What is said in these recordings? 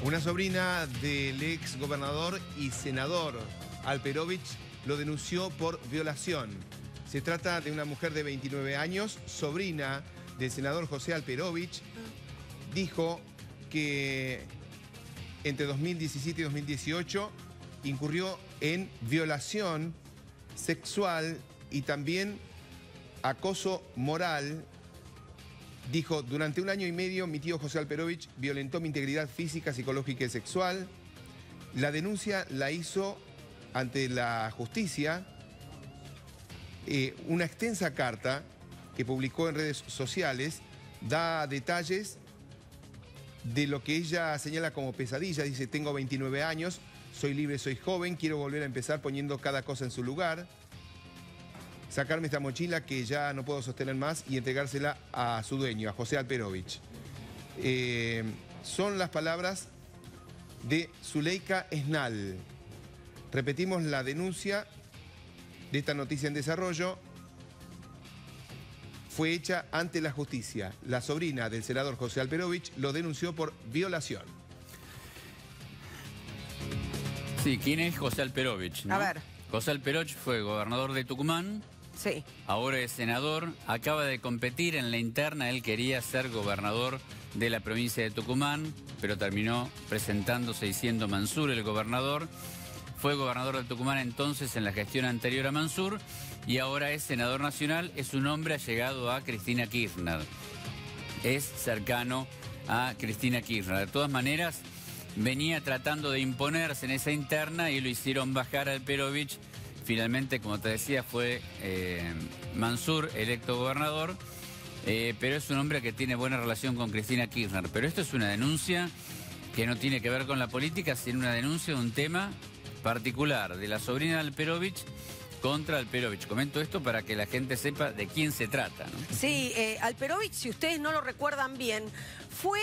Una sobrina del ex gobernador y senador Alperovich lo denunció por violación. Se trata de una mujer de 29 años, sobrina del senador José Alperovich. Dijo que entre 2017 y 2018 incurrió en violación sexual y también acoso moral. Dijo, durante un año y medio mi tío José Alperovich violentó mi integridad física, psicológica y sexual. La denuncia la hizo ante la justicia, una extensa carta que publicó en redes sociales, da detalles de lo que ella señala como pesadilla. Dice, tengo 29 años, soy libre, soy joven, quiero volver a empezar poniendo cada cosa en su lugar. Sacarme esta mochila que ya no puedo sostener más y entregársela a su dueño, a José Alperovich. Son las palabras de Zuleika Esnal. Repetimos la denuncia de esta noticia en desarrollo. Fue hecha ante la justicia. La sobrina del senador José Alperovich lo denunció por violación. Sí, ¿quién es José Alperovich, no? A ver. José Alperovich fue gobernador de Tucumán. Sí. Ahora es senador, acaba de competir en la interna, él quería ser gobernador de la provincia de Tucumán, pero terminó presentándose y siendo Mansur el gobernador. Fue gobernador de Tucumán entonces en la gestión anterior a Mansur y ahora es senador nacional, es un hombre allegado a Cristina Kirchner. Es cercano a Cristina Kirchner. De todas maneras, venía tratando de imponerse en esa interna y lo hicieron bajar a Alperovich. Finalmente, como te decía, fue Mansur electo gobernador, pero es un hombre que tiene buena relación con Cristina Kirchner. Pero esto es una denuncia que no tiene que ver con la política, sino una denuncia de un tema particular de la sobrina de Alperovich contra Alperovich. Comento esto para que la gente sepa de quién se trata, ¿no? Sí, Alperovich, si ustedes no lo recuerdan bien, fue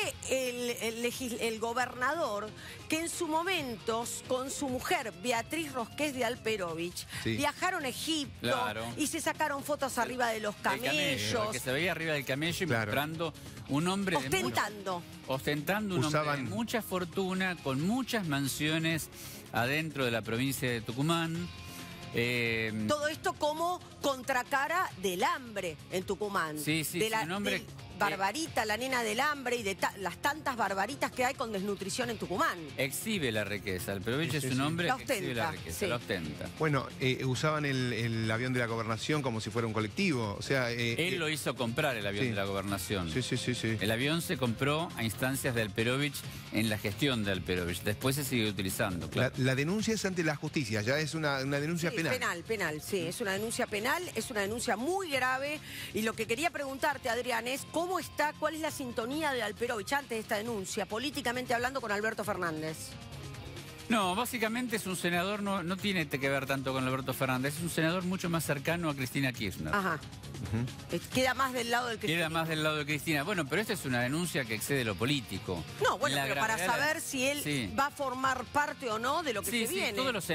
el gobernador que en su momento, con su mujer, Beatriz Rosqués de Alperovich, sí, viajaron a Egipto, claro, y se sacaron fotos arriba de los camellos. Que se veía arriba del camello y claro, mostrando un hombre ostentando un hombre de mucha fortuna, con muchas mansiones adentro de la provincia de Tucumán. Todo esto como contracara del hambre en Tucumán. Sí, sí, un hombre... Barbarita, la nena del hambre y de las tantas barbaritas que hay con desnutrición en Tucumán. Exhibe la riqueza. Alperovich es un hombre que exhibe la riqueza, la ostenta. Bueno, usaban el avión de la gobernación como si fuera un colectivo. O sea, él lo hizo comprar, el avión de la gobernación. Sí. El avión se compró a instancias de Alperovich en la gestión de Alperovich. Después se sigue utilizando. Claro. La denuncia es ante la justicia, ya es una denuncia penal. Penal, sí. Es una denuncia penal, es una denuncia muy grave. Y lo que quería preguntarte, Adrián, es cuál es la sintonía de Alperovich antes de esta denuncia, políticamente hablando, con Alberto Fernández. No, básicamente es un senador, no tiene que ver tanto con Alberto Fernández, es un senador mucho más cercano a Cristina Kirchner. Ajá. Queda más del lado del Cristina. Queda más del lado de Cristina. Bueno, pero esta es una denuncia que excede lo político. No, bueno, pero para saber si él va a formar parte o no de lo que se viene. Todos los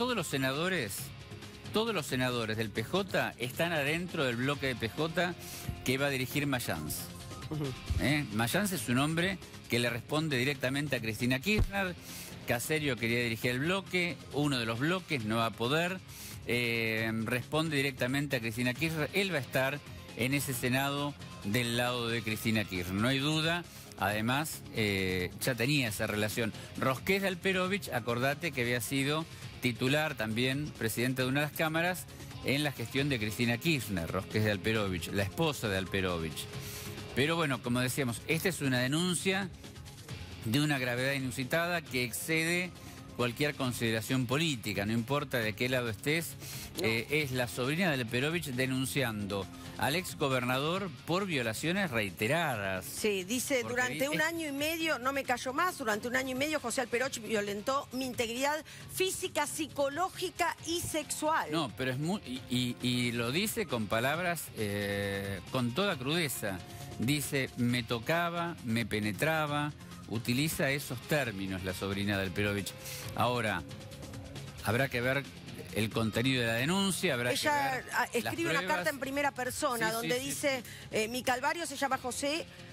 senadores del PJ están adentro del bloque de PJ que va a dirigir Mayans. Mayans es un hombre que le responde directamente a Cristina Kirchner. Caserio quería dirigir el bloque, uno de los bloques no va a poder. Responde directamente a Cristina Kirchner. Él va a estar en ese Senado del lado de Cristina Kirchner, no hay duda. Además, ya tenía esa relación. Rosqués de Alperovich, acordate que había sido titular también, presidente de una de las cámaras, en la gestión de Cristina Kirchner, Rosqués de Alperovich, la esposa de Alperovich. Pero bueno, como decíamos, esta es una denuncia de una gravedad inusitada que excede cualquier consideración política, no importa de qué lado estés. Es la sobrina de Alperovich denunciando al ex gobernador por violaciones reiteradas. Sí, dice, durante un año y medio, no me callo más, durante un año y medio José Alperovich violentó mi integridad física, psicológica y sexual. No, pero es muy... Y lo dice con palabras con toda crudeza. Dice, me tocaba, me penetraba, utiliza esos términos la sobrina de Alperovich. Ahora, habrá que ver el contenido de la denuncia, habrá que ver escribe una carta en primera persona donde dice, mi calvario se llama José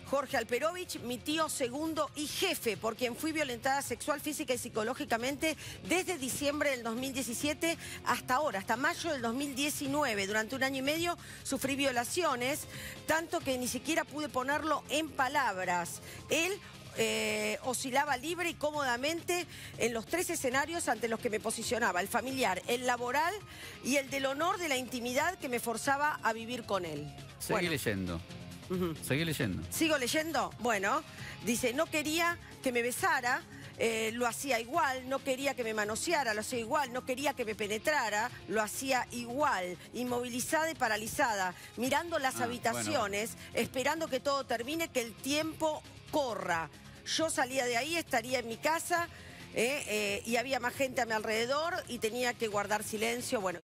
Jorge Alperovich, mi tío segundo y jefe, por quien fui violentada sexual, física y psicológicamente desde diciembre del 2017 hasta ahora, hasta mayo del 2019. Durante 1 año y medio sufrí violaciones, tanto que ni siquiera pude ponerlo en palabras. Él oscilaba libre y cómodamente en los 3 escenarios ante los que me posicionaba: el familiar, el laboral y el del honor de la intimidad, que me forzaba a vivir con él. Seguí leyendo. Seguí leyendo. ¿Sigo leyendo? Bueno, dice, no quería que me besara, lo hacía igual, no quería que me manoseara, lo hacía igual, no quería que me penetrara, lo hacía igual, inmovilizada y paralizada, mirando las habitaciones, esperando que todo termine, que el tiempo corra. Yo salía de ahí, estaría en mi casa y había más gente a mi alrededor y tenía que guardar silencio. Bueno.